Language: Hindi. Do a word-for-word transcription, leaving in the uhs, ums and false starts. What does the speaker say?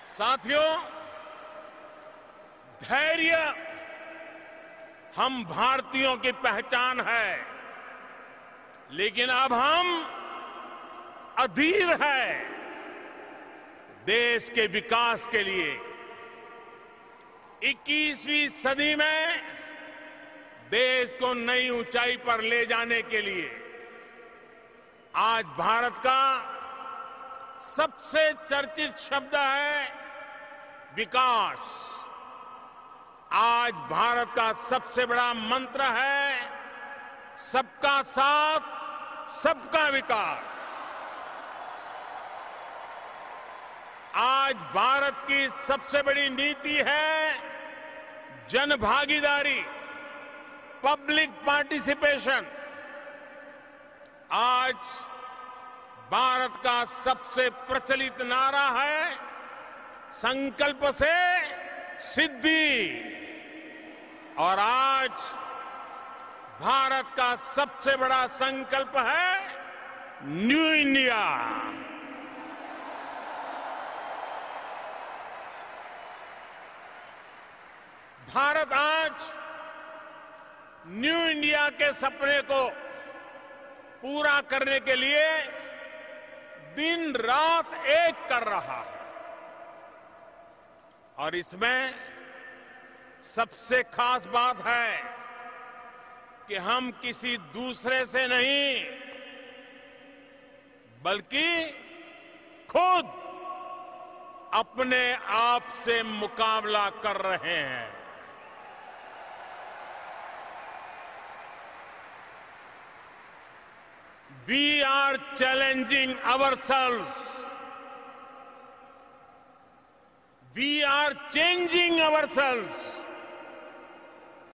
साथियों, धैर्य हम भारतीयों की पहचान है, लेकिन अब हम अधीर है देश के विकास के लिए। इक्कीसवीं सदी में देश को नई ऊंचाई पर ले जाने के लिए आज भारत का सबसे चर्चित शब्द है विकास। आज भारत का सबसे बड़ा मंत्र है सबका साथ, सबका विकास। आज भारत की सबसे बड़ी नीति है जन भागीदारी, पब्लिक पार्टिसिपेशन। आज भारत का सबसे प्रचलित नारा है संकल्प से सिद्धि। और आज भारत का सबसे बड़ा संकल्प है न्यू इंडिया। भारत आज न्यू इंडिया के सपने को पूरा करने के लिए दिन रात एक कर रहा है। और इसमें सबसे खास बात है कि हम किसी दूसरे से नहीं बल्कि खुद अपने आप से मुकाबला कर रहे हैं। We are challenging ourselves. We are changing ourselves.